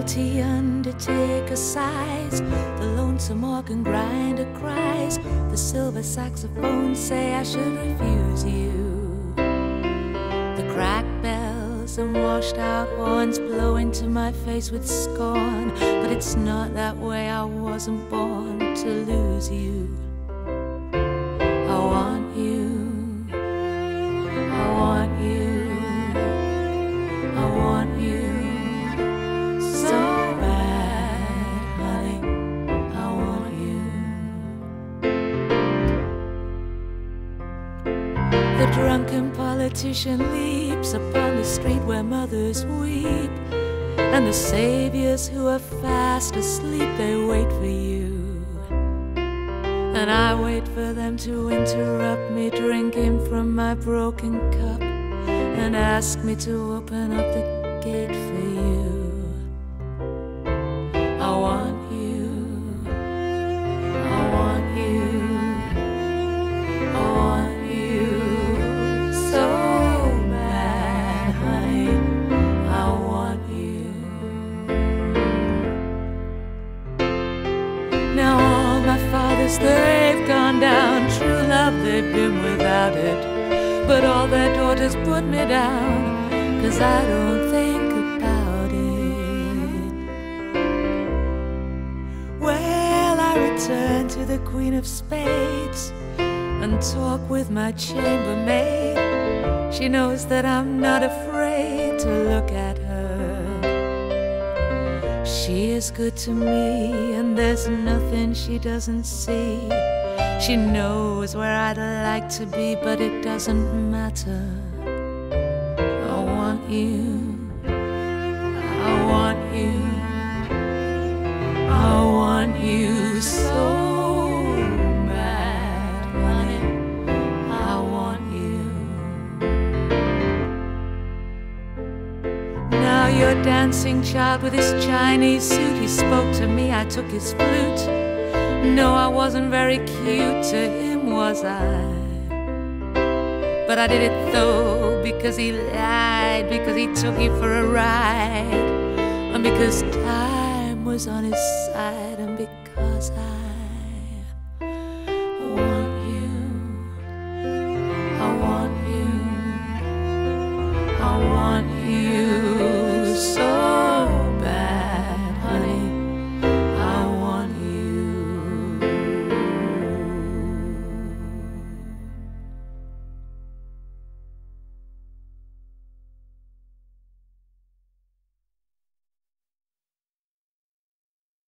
royalty undertaker sighs, the lonesome organ grinder cries, the silver saxophones say I should refuse you. The cracked bells and washed out horns blow into my face with scorn, but it's not that way, I wasn't born to lose you. I want you, I want you, I want you so bad, honey, I want you. The drunken politician leaps upon the street where mothers weep, and the saviors who are fast asleep, they wait for you. And I wait for them to interrupt me drinking from my broken cup and ask me to open up the gate for you. I want you, I want you, I want you so bad, honey, I want you. Now all my fathers, they've gone down, true love they've been without it, but all their daughters put me down, 'cause I don't think about it. Well, I return to the Queen of Spades and talk with my chambermaid. She knows that I'm not afraid to look at her. She is good to me, and there's nothing she doesn't see. She knows where I'd like to be, but it doesn't matter. I want you, I want you, I want you so bad, honey, I want you. Now your dancing child with his Chinese suit, he spoke to me, I took his flute. No, I wasn't very cute to him, was I? But I did it though, because he lied, because he took you for a ride, and because time was on his side, and because I